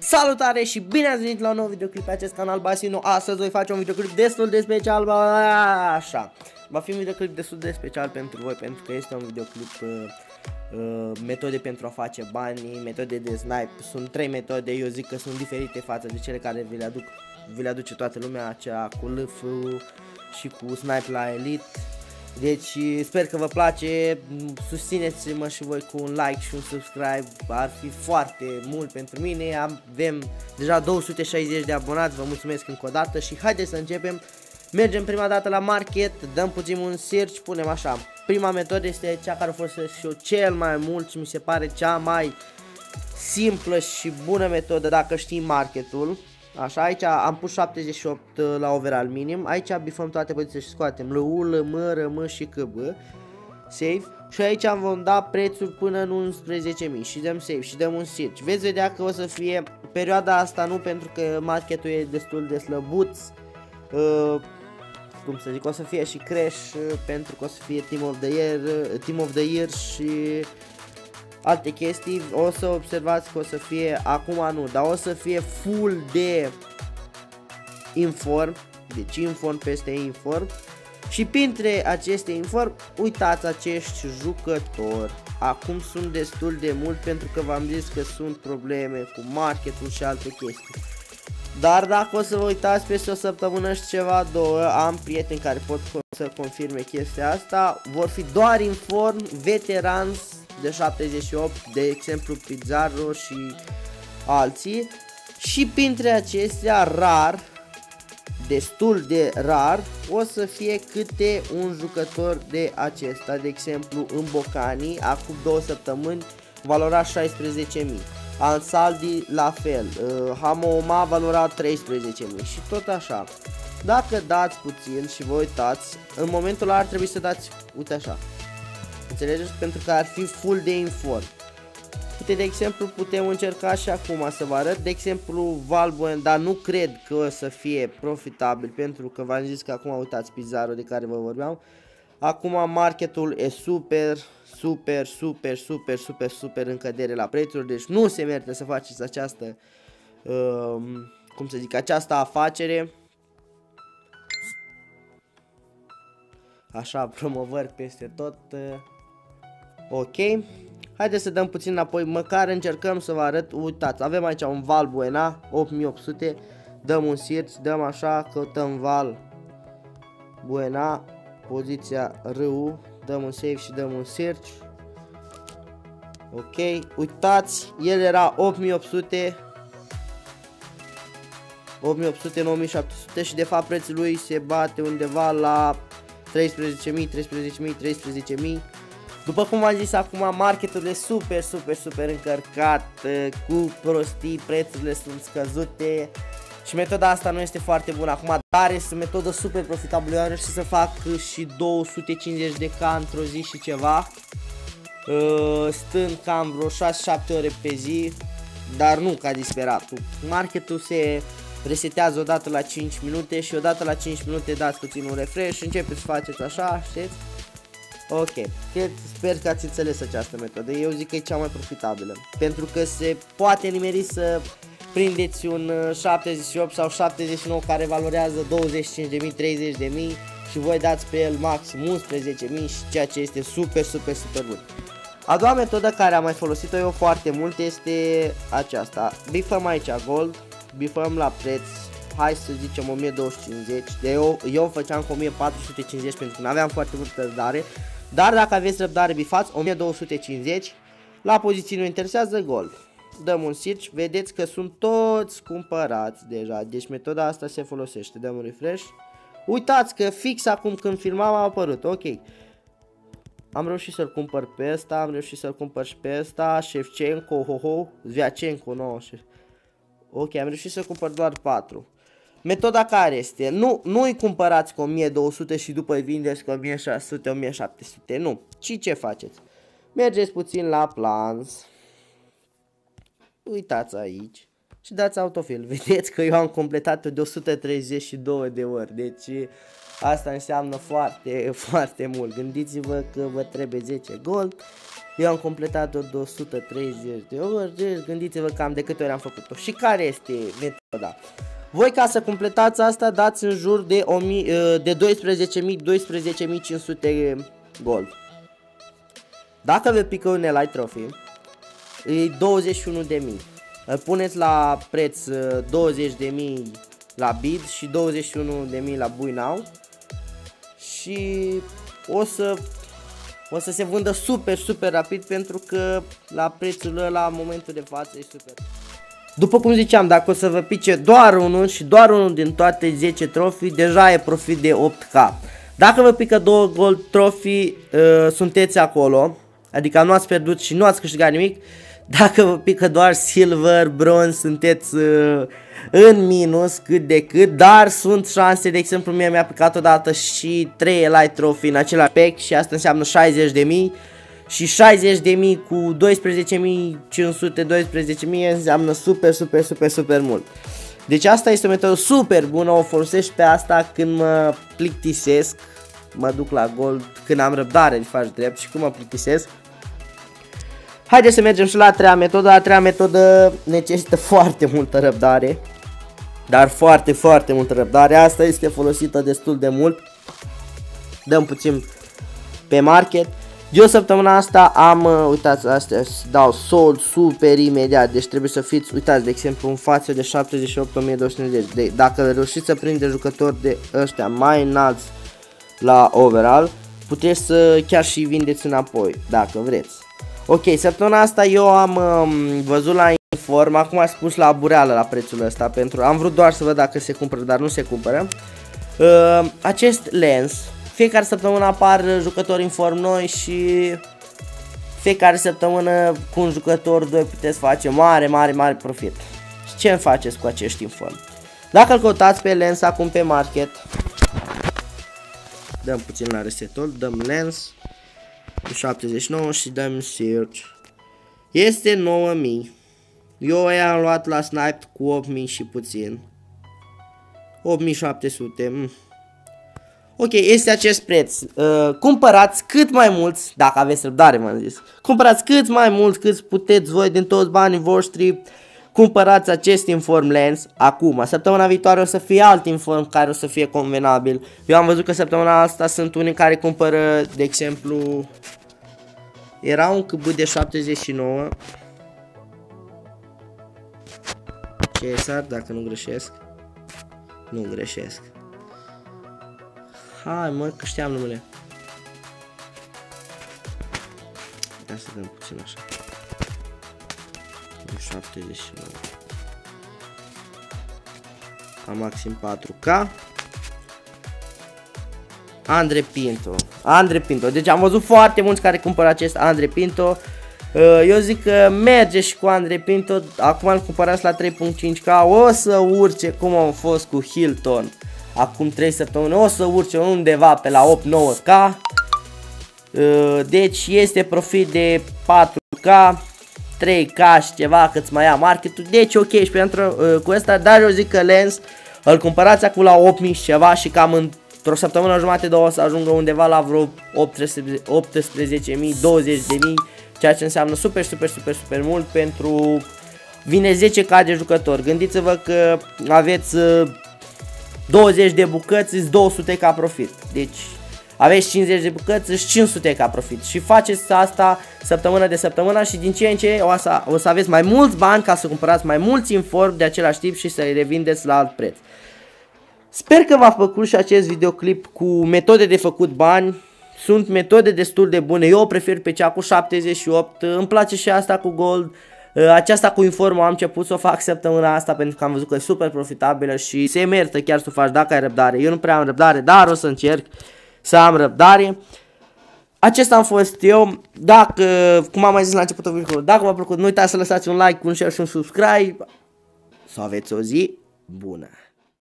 Salutare și bine ați venit la un nou videoclip pe acest canal Basino. Astăzi voi face un videoclip destul de special, așa. Va fi un videoclip destul de special pentru voi, pentru că este un videoclip metode pentru a face bani, metode de snipe. Sunt 3 metode, eu zic că sunt diferite față de cele care vi le aduce toată lumea, aceea cu LF și cu snipe la elite. Deci sper că vă place, susțineți-mă și voi cu un like și un subscribe, ar fi foarte mult pentru mine. Avem deja 260 de abonați, vă mulțumesc încă o dată și haideți să începem. Mergem prima dată la market, dăm puțin un search, punem așa. Prima metodă este cea care folosesc și eu cel mai mult și mi se pare cea mai simplă și bună metodă dacă știi marketul. Așa, aici am pus 78 la overall minim, aici bifăm toate pozițiile și scoatem LU, LM, RM și KB, save, și aici vom da prețul până în 11.000 și dăm save și dăm un search. Veți vedea că o să fie perioada asta, nu pentru că marketul e destul de slăbuț, cum să zic, o să fie și crash pentru că o să fie team of the year și alte chestii. O să observați că o să fie, acum nu, dar o să fie full de inform, deci inform peste inform. Și printre aceste inform, uitați acești jucători. Acum sunt destul de mult pentru că v-am zis că sunt probleme cu marketul și alte chestii. Dar dacă o să vă uitați peste o săptămână și ceva, două, am prieteni care pot să confirme chestia asta. Vor fi doar inform, veterans de 78, de exemplu Pizarro și alții. Și printre acestea, rar, destul de rar, o să fie câte un jucător de acesta. De exemplu, în Bocani, acum 2 săptămâni, valora 16.000. Ansaldi la fel, Hamoma valora 13.000 și tot așa. Dacă dați puțin și vă uitați, în momentul ăla ar trebui să dați, uite așa. Înțelegeți? Pentru că ar fi full de inform. Uite, de exemplu, putem încerca și acum să vă arăt. De exemplu, Valbuen, dar nu cred că o să fie profitabil, pentru că v-am zis că acum uitați Pizarro de care vă vorbeam. Acum marketul e super în cădere la prețuri, deci nu se merită să faceți această, cum să zic, această afacere. Așa, promovări peste tot. Ok, haideți să dăm puțin înapoi, măcar încercăm să vă arăt. Uitați, avem aici un Val Buena 8800, dăm un search, dăm așa, căutăm Val Buena, poziția RU, dăm un save și dăm un search. Ok, uitați, el era 8800, 9700 și de fapt prețul lui se bate undeva la 13.000, 13.000. După cum v-am zis, acum marketul e super încărcat, cu prostii, prețurile sunt scăzute și metoda asta nu este foarte bună. Acum, dar este o metodă super profitabilă, eu am reușit să fac și 250 de K într-o zi și ceva, stând cam vreo 6-7 ore pe zi, dar nu ca disperatul. Marketul se resetează odată la 5 minute și odată la 5 minute dați puțin un refresh, începeți să faceți așa, știți? Ok, sper că ați înțeles această metodă, eu zic că e cea mai profitabilă, pentru că se poate nimeri să prindeți un 78 sau 79 care valorează 25.000, 30.000 și voi dați pe el maxim 11.000 și ceea ce este super bun. A doua metodă care am mai folosit-o eu foarte mult este aceasta. Bifăm aici gold, bifăm la preț, hai să zicem 1250, eu făceam cu 1450 pentru că nu aveam foarte multă răbdare, dar dacă aveți răbdare bifați 1250, la poziții nu interesează gold. Dăm un search, vedeți că sunt toți cumpărați deja, deci metoda asta se folosește, dăm un refresh. Uitați că fix acum când filmam a apărut, ok. Am reușit să-l cumpăr pe ăsta, am reușit să-l cumpăr și pe ăsta, Shevchenko, Zviacenko, no, ok, am reușit să cumpăr doar 4. Metoda care este? Nu îi cumpărați cu 1200 și după îi vindeți cu 1600, 1700, nu. Și ce faceți? Mergeți puțin la plans. Uitați aici și dați autofill. Vedeți că eu am completat-o de 132 de ori, deci asta înseamnă foarte mult. Gândiți-vă că vă trebuie 10 gold Eu am completat-o de 130 de ori, deci gândiți-vă cam de câte ori am făcut-o. Și care este metoda? Voi ca să completați asta dați în jur de 12.000-12.500 gold. Dacă vă pică un Elite Trophy, e 21.000. Îl puneți la preț 20.000 la bid și 21.000 la buy now. Și o să se vândă super rapid, pentru că la prețul ăla, în momentul de față, e super. După cum ziceam, dacă o să vă pice doar unul și doar unul din toate 10 trofii, deja e profit de 8k. Dacă vă pică 2 gold trophy, sunteți acolo, adică nu ați pierdut și nu ați câștigat nimic. Dacă vă pică doar silver, bronz, sunteți în minus cât de cât, dar sunt șanse. De exemplu, mie mi-a picat odată și 3 Elite Trophy în același pack și asta înseamnă 60.000 și 60.000 cu 12.500, 12.000 înseamnă super mult. Deci asta este o metodă super bună, o folosesc pe asta când mă plictisesc, mă duc la gold, când am răbdare de faci drept și când mă plictisesc. Haideți să mergem și la a treia metodă. A treia metodă necesită foarte multă răbdare, dar foarte multă răbdare. Asta este folosită destul de mult. Dăm puțin pe market. Eu săptămâna asta am, uitați, astea dau sold super imediat, deci trebuie să fiți, uitați, de exemplu, în față de 78.290. Dacă reușiți să prindeți jucători de ăștia mai înalți la overall, puteți să chiar și vindeți înapoi, dacă vreți. Ok, săptămâna asta eu am văzut la inform, acum am spus la bureală la prețul ăsta, pentru am vrut doar să văd dacă se cumpără, dar nu se cumpără. Acest lens, fiecare săptămână apar jucători inform noi și fiecare săptămână cu un jucător 2 puteți face mare profit. Și ce faceți cu acești inform? Dacă îl căutați pe lens acum pe market, dăm puțin la resetul, dăm lens 79 și dăm search. Este 9000. Eu i-am luat la snipe cu 8000 și puțin. 8700. Ok, este acest preț. Cumpărați cât mai mulți, dacă aveți răbdare, m-am zis. Cumpărați cât mai mulți cât puteți voi din toți banii voștri. Cumpărați acest inform lens acum. Săptămâna viitoare o să fie alt inform care o să fie convenabil. Eu am văzut că săptămâna asta sunt unii care cumpără, de exemplu, era un CB de 79 Cesar, dacă nu greșesc. Nu greșesc. Hai mă, că știam numele. Ia să dăm puțin așa. 79 a maxim 4K. Andre Pinto. Deci am văzut foarte mulți care cumpără acest Andre Pinto. Eu zic că merge și cu Andre Pinto. Acum îl cumpărați la 3.5K. O să urce cum am fost cu Hilton acum 3 săptămâni. O să urce undeva pe la 8-9K. Deci este profit de 4K, 3K și ceva cât mai ia marketul. Deci ok și pentru cu asta. Dar eu zic că lens îl cumpărați acum la 8.000 și ceva și cam într-o săptămână jumate, două o să ajungă undeva la vreo 18.000, 20.000, ceea ce înseamnă super mult pentru vine 10k de jucători. Gândiți-vă că aveți 20 de bucăți, 200k profit. Deci aveți 50 de bucăți, 500k profit. Și faceți asta săptămână de săptămână și din ce în ce o să aveți mai mulți bani ca să cumpărați mai mulți inform de același tip și să-i revindeți la alt preț. Sper că v-a plăcut și acest videoclip cu metode de făcut bani. Sunt metode destul de bune. Eu o prefer pe cea cu 78. Îmi place și asta cu gold. Aceasta cu informul am început să o fac săptămâna asta pentru că am văzut că e super profitabilă și se merită chiar să o faci dacă ai răbdare. Eu nu prea am răbdare, dar o să încerc să am răbdare. Acesta am fost eu. Dacă, cum am mai zis la începutul videoului, dacă v-a plăcut, nu uitați să lăsați un like, un share și un subscribe. Să aveți o zi bună!